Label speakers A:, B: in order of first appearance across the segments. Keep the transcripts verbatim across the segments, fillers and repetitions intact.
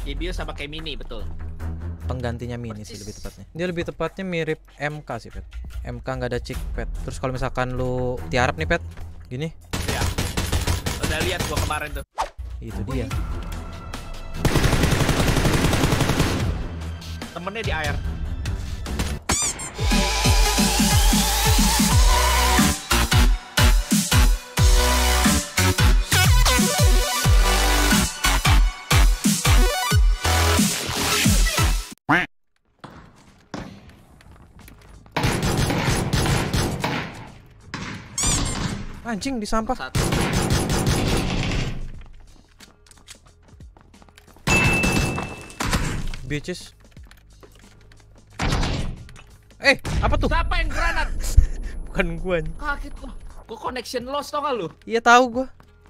A: Ibio sama kayak Mini, betul.
B: Penggantinya Mini sih lebih tepatnya. Dia lebih tepatnya mirip M K sih, Pet. M K nggak ada chick, Pet. Terus kalau misalkan lu tiarap nih, Pet, gini.
A: Ya. Udah lihat gua kemarin tuh.
B: Itu dia.
A: Temennya di air.
B: Anjing di sampah.
A: Satu.
B: Bitches. Eh, apa tuh?
A: Siapa yang granat?
B: Bukan gua.
A: Kaget gua. Gua connection lost, tau gak lu?
B: Iya tahu gua.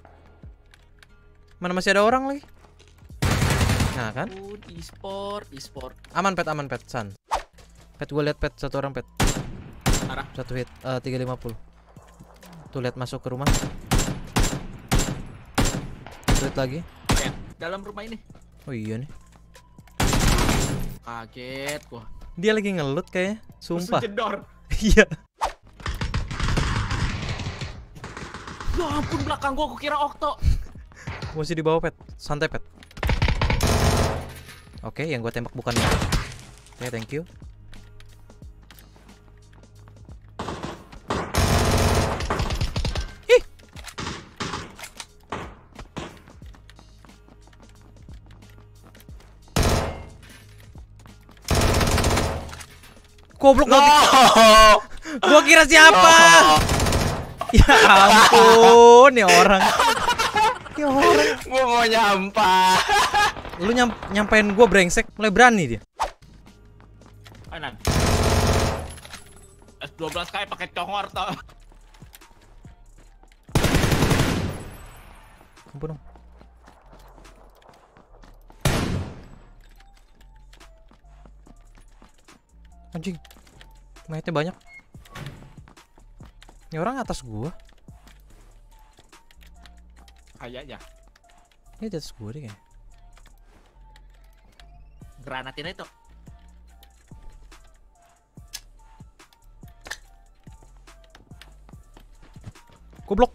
B: Mana masih ada orang lagi? Nah kan?
A: Uh, e-sport, e-sport.
B: Aman, Pet, aman, Pet, San. Pet, gua lihat, Pet, satu orang, Pet.
A: Arah.
B: Satu hit, uh, tiga lima puluh. Tuh lihat masuk ke rumah. Lihat lagi.
A: Ya, dalam rumah ini.
B: Oh iya nih.
A: Kaget gua.
B: Dia lagi ngelut kayaknya. Sumpah.
A: Musuh jedor.
B: Iya.
A: Ya ampun, belakang gua, gua kira Okto.
B: Masih di bawah, Pet. Santai, Pet. Oke, yang gua tembak bukan itu. Oke, thank you. Ih. Goblok, gua, gua kira siapa? Ya ampun, nih orang. Ya orang.
A: Gua mau nyampah.
B: Lu nyam nyampein gua brengsek, mulai berani dia.
A: Kanan. S dua belas kayak pakai congor toh.
B: Ampun dong. Anjing. Mayatnya banyak. Ini orang atas gua.
A: Kayaknya.
B: Ini di atas gua deh kayaknya.
A: Granatin itu.
B: Goblok.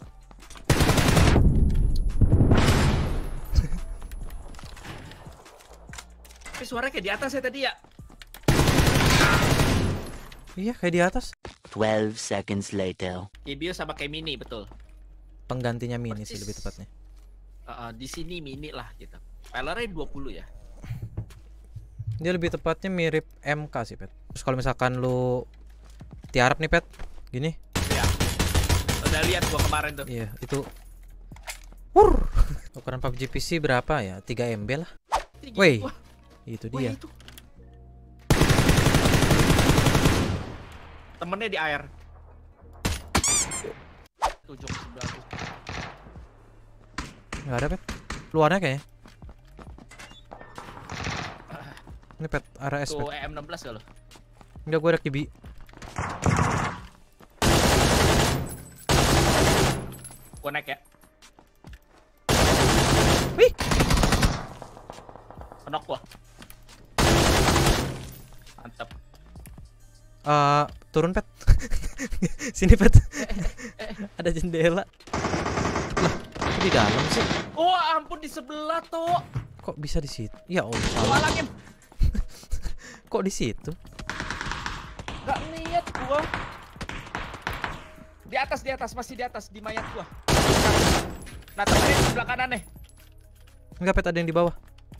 A: Tapi suaranya kayak di atas ya tadi ya.
B: Iya, kayak di atas.
C: twelve seconds later.
A: Ibio sama kayak Mini, betul.
B: Penggantinya Mini sih
A: Persis.
B: lebih tepatnya.
A: Uh, uh, di sini Mini lah gitu. Pelernya dua puluh ya.
B: Dia lebih tepatnya mirip M K sih, Pet. Terus kalau misalkan lu tiarap nih, Pet, gini.
A: Ya. Udah lihat gua kemarin tuh.
B: Iya, itu. Wur. Ukuran P U B G P C berapa ya? tiga M B lah.
A: Tinggi.
B: Woi.
A: Wah,
B: Itu
A: wah,
B: dia.
A: itu. Temennya di air. Tujuh sebelah tuh.
B: Nggak ada, Pet. Luarnya kayaknya. Ini, Pet, R S,
A: Tuh
B: Pet.
A: E M enam belas gak lo?
B: Enggak, gue ada kibi.
A: Gua naik ya.
B: Wih.
A: Kenok gua. Mantap.
B: Uh, turun, Pet. Sini, Pet. Ada jendela. Lah, kok di dalam sih?
A: Oh ampun, di sebelah tuh.
B: Kok bisa di situ? Ya Allah.
A: Gua
B: salah.
A: halangin.
B: Kok di situ?
A: Gak niat gua. Di atas, di atas, masih di atas, di mayat gua. Nah, temennya di sebelah kanan nih.
B: Enggak, Pet, ada yang di bawah.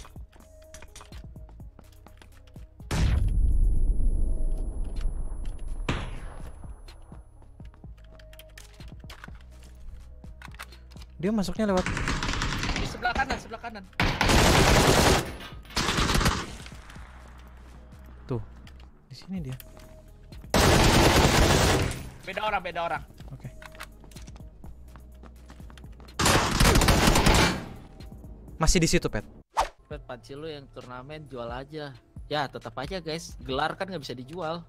B: Dia masuknya lewat.
A: Di sebelah kanan, sebelah kanan.
B: Tuh. Di sini dia.
A: Beda orang, beda orang.
B: Oke. Masih di situ, Pet.
A: Pet, panci lu yang turnamen jual aja. Ya, tetap aja guys, gelar kan nggak bisa dijual.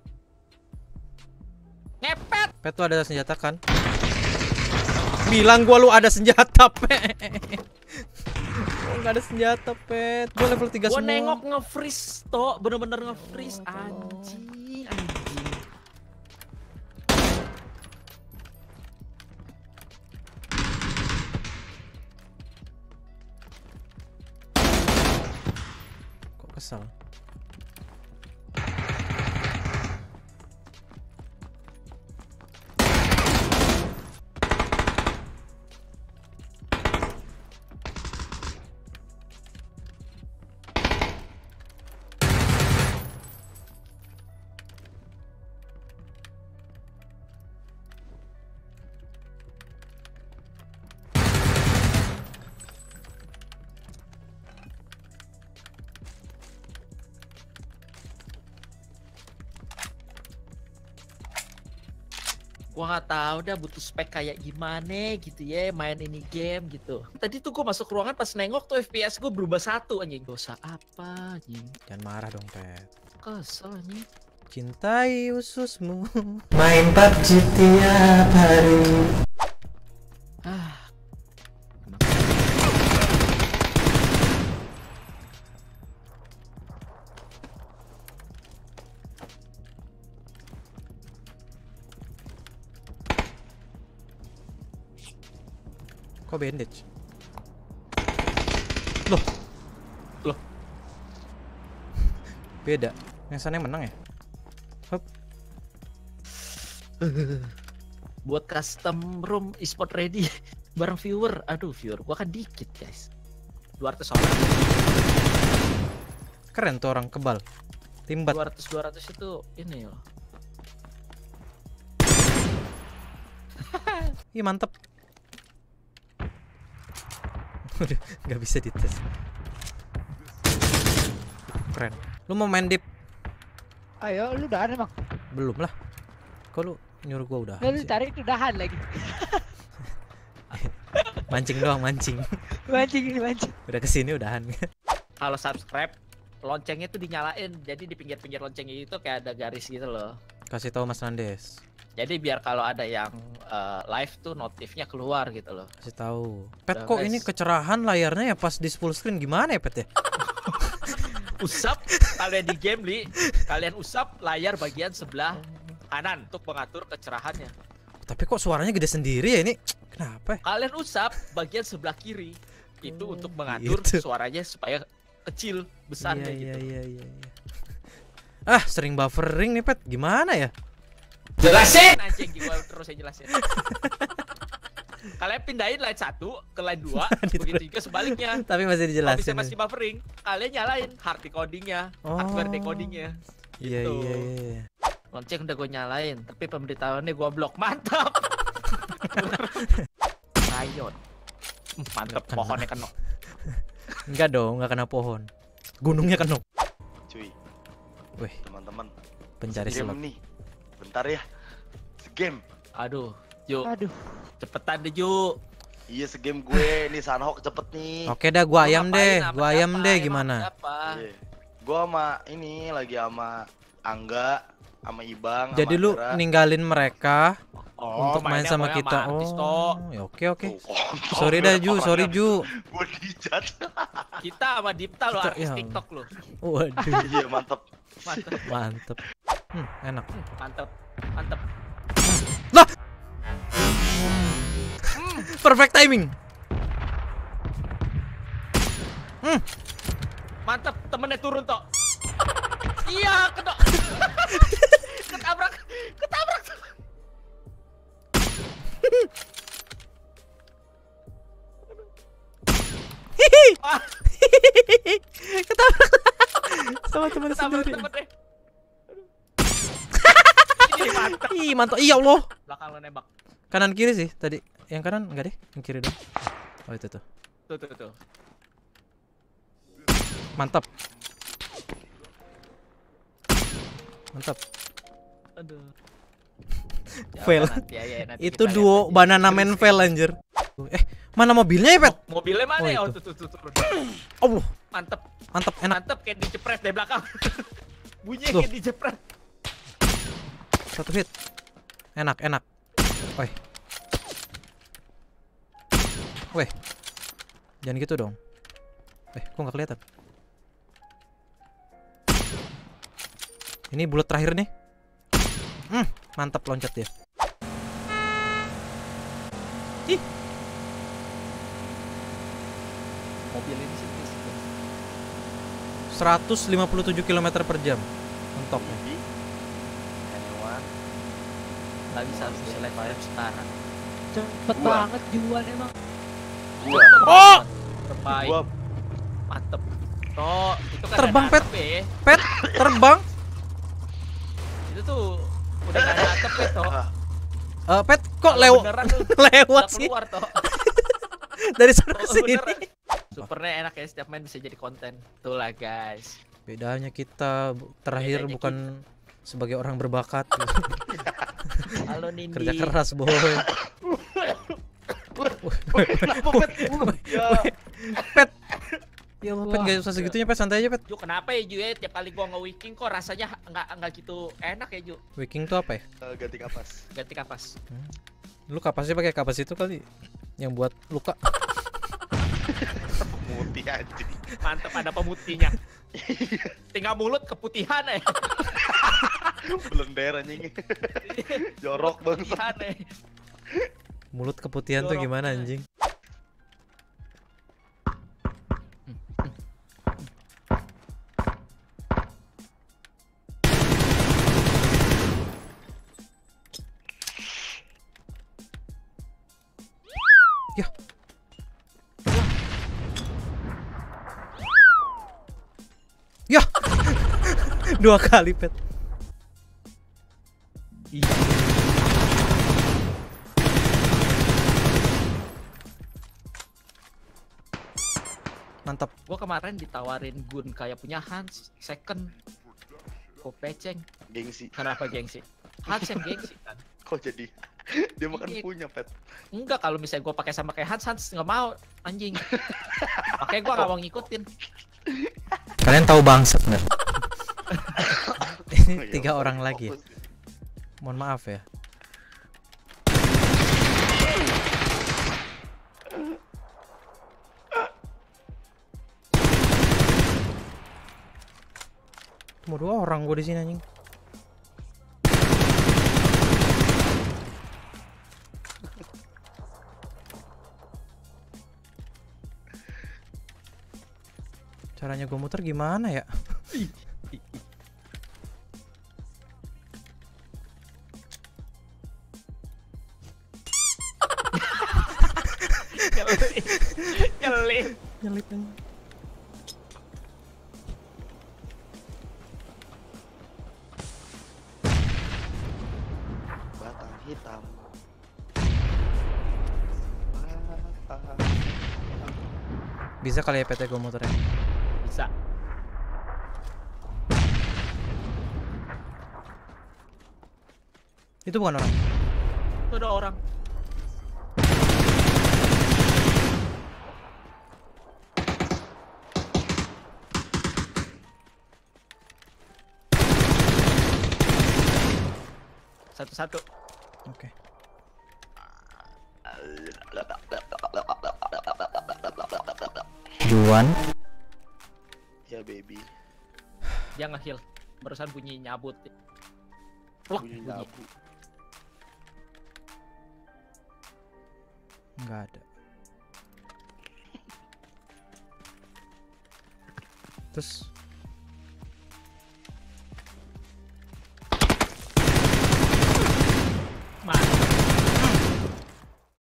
A: Ngepet.
B: Pet, tuh ada senjata kan? Bilang gua lu ada senjata, Pet. nggak ada senjata, Pet. Gue level tiga
A: Gua
B: semua.
A: nengok nge-freeze, toh, bener-bener nge-freeze. Anjing, anjing.
B: Kok kesal?
A: Gua nggak tahu dah butuh spek kayak gimana gitu ya main ini game gitu. Tadi tuh gua masuk ruangan pas nengok tuh F P S gua berubah satu anjing. Dosa apa anjing?
B: Jangan marah dong, Pet.
A: Kesel anjing.
B: Cintai ususmu. Main P U B G tiap hari.
A: Ah.
B: Kok bandage? Loh.
A: Loh.
B: Beda. Yang sana yang menang ya? Hup.
A: Buat custom room e-sport ready bareng viewer. Aduh, viewer gua kan dikit, guys. dua ratus orang.
B: Keren tuh orang kebal. Timbat.
A: dua ratus dua ratus itu ini loh.
B: Ih, mantep. Udah nggak bisa dites. Keren. Lu mau main dip?
D: Ayo, lu udahan emang.
B: Belum lah. Kok lu nyuruh gua udah?
D: Lu tarik udahan lagi.
B: Mancing doang, mancing.
D: Mancing ini mancing.
B: Udah kesini udahan.
A: Kalau subscribe loncengnya tuh dinyalain. Jadi di pinggir-pinggir loncengnya itu kayak ada garis gitu loh.
B: Kasih tahu Mas Nandes.
A: Jadi biar kalau ada yang uh, live tuh notifnya keluar gitu loh.
B: Kasih tahu. Pet,
A: Udah,
B: kok
A: guys.
B: ini kecerahan layarnya ya pas di full screen gimana ya, Pet ya?
A: Usap kalian di game li, kalian usap layar bagian sebelah kanan untuk mengatur kecerahannya.
B: Tapi kok suaranya gede sendiri ya ini? Kenapa ya?
A: Kalian usap bagian sebelah kiri itu untuk mengatur
B: gitu.
A: suaranya supaya kecil besar
B: Iya,
A: kayak
B: iya,
A: gitu.
B: iya, iya, iya. Ah, sering buffering nih, Pet. Gimana ya?
A: Jelasin anjing, gua terus saya jelasin. Kalian pindahin line satu ke line dua, begitu juga sebaliknya.
B: Tapi masih
A: Kalau
B: dijelasin.
A: misalnya
B: ya.
A: masih buffering, kalian nyalain hard decodingnya,
B: Oh.
A: hardware decodingnya.
B: Iya,
A: Gitu.
B: iya, iya.
A: Lonceng udah gue nyalain, tapi pemberitahuannya gue blok. Mantap. Rayon. Mantap,
B: Kena.
A: pohonnya kena.
B: Enggak dong, enggak kena pohon. Gunungnya kena.
E: Cuy,
B: Wih,
E: teman-teman,
B: pencari
E: game
B: slot.
E: nih. Bentar ya. Segame.
A: Aduh, Ju,
D: Aduh.
A: cepetan deh Ju.
E: Iya, segame gue nih Sanhok cepet nih.
B: Oke dah, gua ayam
A: Ngapain,
B: deh.
A: sama
B: Gua ayam
A: siapa?
B: deh
A: Emang
B: gimana?
A: siapa?
E: Iya. Gua sama ini lagi sama Angga, sama Ibang,
B: Jadi
E: sama
B: lu
E: Andra.
B: ninggalin mereka
A: Oh,
B: untuk main
A: mainnya
B: sama
A: pokoknya
B: kita.
A: artis,
B: Oh,
A: toh.
B: ya oke oke.
E: Tuh, kontol
B: Sorry
E: lu
B: dah Ju,
E: orangnya.
B: sorry Ju.
E: Gua dijat.
A: Kita sama Dipta lo
B: Kita-
A: artis
B: ya.
A: TikTok lo.
B: Waduh,
E: Iya, mantep.
A: Mantap,
B: mantep. Hmm, enak.
A: mantap, mantap.
B: Perfect timing. Hmm,
A: Mantap, temennya turun toh. Iya, kena. Ketabrak, ketabrak. Ah,
B: ketabrak sama teman
A: ketabrak
B: sendiri.
A: temennya. Ih, mantap.
B: Ih, mantap. Iya Allah.
A: Belakang lo nembak.
B: Kanan kiri sih tadi. Yang kanan enggak deh, yang kiri dong. Oh, itu tuh.
A: Tuh, tuh, tuh.
B: Mantap. Mantap.
A: Aduh.
B: Fail.
A: udah, nanti aja, nanti
B: Itu
A: kita lihat
B: duo
A: aja.
B: banana man fail anjir. Eh, mana mobilnya ya, Pet?
A: Mo- Mobilnya mana
B: Oh,
A: ya? Oh,
B: itu.
A: tuh, tuh, tuh, turun.
B: Allah,
A: Mantep,
B: mantap, enak.
A: mantep kayak dijepret dari belakang. Bunyinya
B: Tuh.
A: kayak dijepret.
B: Satu hit. Enak, enak. Woi. Weh. Jangan gitu dong. Eh, kok nggak kelihatan? Ini bulat terakhir nih. Hmm, mantap loncat dia. Ih,
A: Mobil ini sih sih.
B: seratus lima puluh tujuh kilometer per jam mentoknya.
E: Bibi. Anyone.
A: Nggak bisa harus di live fire sekarang.
D: Cepet
E: Gua.
D: banget Juan emang.
E: Gua.
B: Oh!
A: Terbaik.
E: Gua
A: Mantep. Toh, itu kan
B: Terbang,
A: ada
B: Pet.
A: atap ya.
B: Pet, terbang.
A: Itu tuh udah gak ada atap ya toh.
E: ah,
B: Eh, Pet, kok
A: Kalau
B: lewat
A: beneran tuh
B: lewat
A: nggak
B: sih
A: keluar toh.
B: dari sana ke
A: Kalau
B: sini.
A: beneran. Supernya enak ya, setiap main bisa jadi konten. Itulah guys.
B: Bedanya kita bu- terakhir
A: Bedanya
B: bukan sebagai orang berbakat,
A: Halo Nindi.
B: kerja keras boy.
E: kenapa pet? Ya.
B: Pet, ya Allah, Pet
D: Wah.
B: gak usah segitunya Pet, santai aja Pet.
A: Ju, kenapa ya Ju ya? Tiap kali gua nge-wicking kok rasanya nggak nggak gitu enak ya Ju.
B: Wicking tuh apa ya?
E: Eh, ganti kapas.
A: Ganti kapas.
B: Lu kapasnya pakai kapas itu kali yang buat luka.
E: Putih anjing.
A: Mantep ada pemutihnya. Tinggal mulut keputihan ya.
E: Blender anjing. Jorok banget.
A: Keputihan ya.
B: Mulut keputihan tuh
A: Jorok
B: gimana
A: banget.
B: anjing? Ya. Ya. Dua kali Pet. Mantap.
A: Gua kemarin ditawarin gun kayak punya Hans second. Kok peceng.
E: Gengsi.
A: Kenapa gengsi? Hans yang gengsi kan.
E: Kok jadi dia makan
A: Iya.
E: punya pet.
A: Enggak, kalau misalnya gua pakai sama kayak Hans, Hans nggak mau anjing. Makanya gua nggak mau ngikutin.
B: Kalian tahu bangsat nggak? Ini
E: Oh, iya,
B: tiga orang
E: fokus.
B: lagi. Mohon maaf ya. Cuma dua orang gue di sini anjing. Caranya gue muter gimana ya?
A: Nyelip. Nyelip.
B: Nyelip anjing.
E: Batang hitam.
B: Bisa kali ya P T gue muternya.
A: Bisa.
B: Itu bukan orang.
A: Itu ada orang. Satu-satu.
B: Oke.
C: Juan,
E: Ya baby.
A: Dia nge-heal. Barusan bunyi nyabut. Plok,
E: Bunyi
A: bunyi.
E: nyabu.
B: Nggak ada. Terus